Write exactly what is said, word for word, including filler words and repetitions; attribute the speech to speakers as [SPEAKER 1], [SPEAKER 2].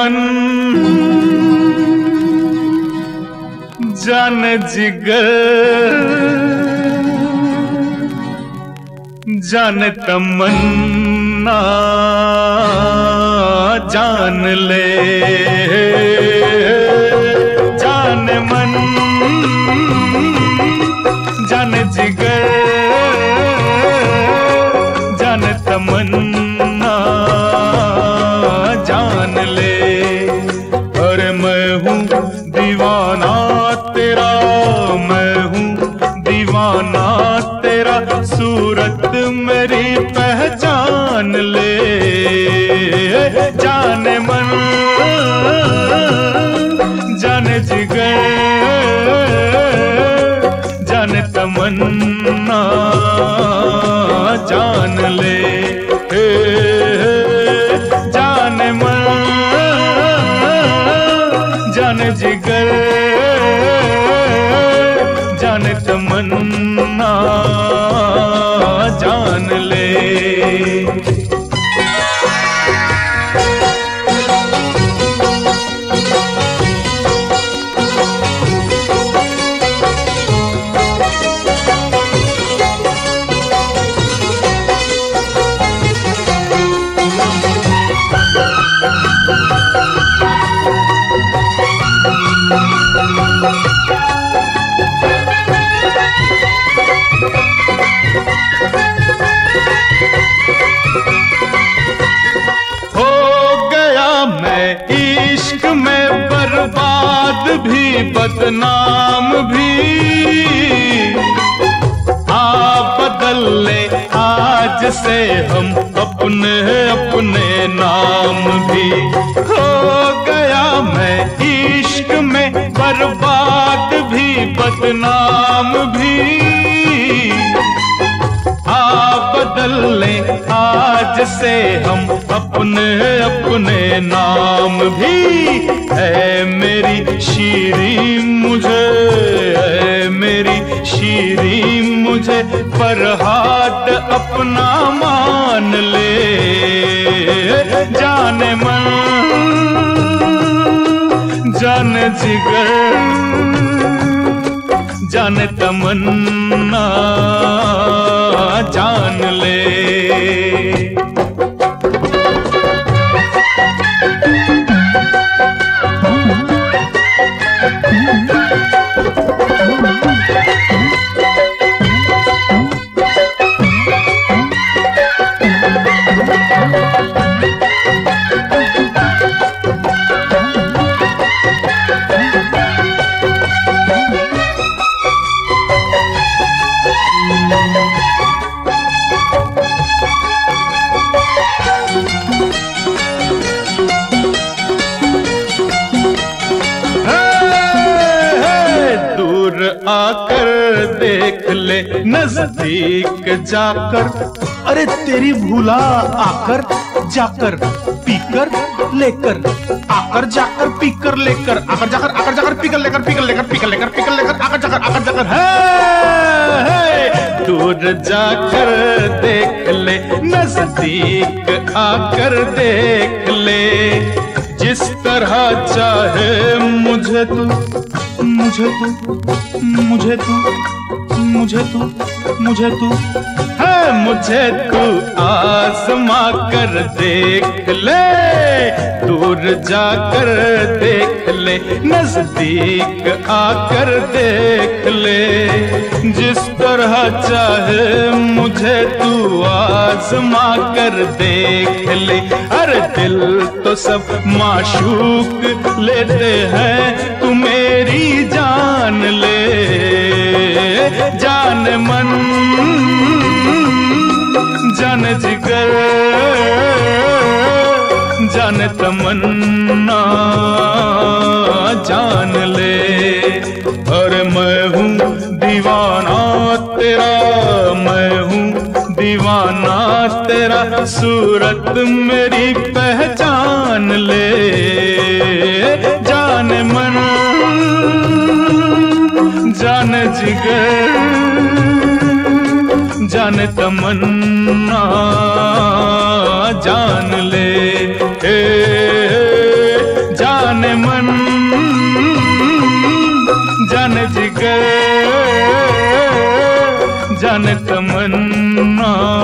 [SPEAKER 1] मन जाने जिगर जाने तमन्ना जान ले। जाने मन जाने जिगर जाने तमन्ना जान ले। अरे मैं हूँ दीवाना तेरा, मैं हूँ दीवाना तेरा, सूरत मेरी पहचान ले। जाने मन जाने जिगर जाने तमन्ना जान ले। जाने मन जाने जिगर जाने तमन्ना जान ले। भी बदनाम भी आ बदल ले आज से हम अपने अपने नाम भी। हो गया मैं इश्क में बर्बाद भी बदनाम भी, आ बदल ले आज से हम अपने अपने नाम भी। है मेरी शीरी मुझे, है मेरी शीरी मुझे फरहाद अपना मान ले। जाने मन जाने जिगर जाने तमन्ना जान ले। आकर देख ले नजदीक जाकर,
[SPEAKER 2] अरे तेरी भूला आकर जाकर पीकर लेकर, आकर जाकर पीकर लेकर, आकर जाकर आकर जाकर पीकर लेकर, पीकर लेकर पीकर लेकर, पीकर लेकर आकर जाकर आकर जाकर।
[SPEAKER 1] है दूर जाकर देख ले नजदीक आकर देख ले, जिस तरह चाहे मुझे तू मुझे तू मुझे तू मुझे तू मुझे तू है मुझे तू आजमा कर देख ले। दूर जाकर देख ले नजदीक आकर देख ले, जिस तरह चाहे मुझे तू आजमा कर देख ले। अरे दिल तो सब माशूक लेते हैं, तू मेरी जान ले। जान मन जान जिगर जान तमन्ना जान ले। अरे मैं हूँ दीवाना तेरा, मैं हूँ दीवाना तेरा, सूरत मेरी पहचान ले। जान मन जान जिगर जान तमन्ना जान ले। ए, जाने तमन्ना।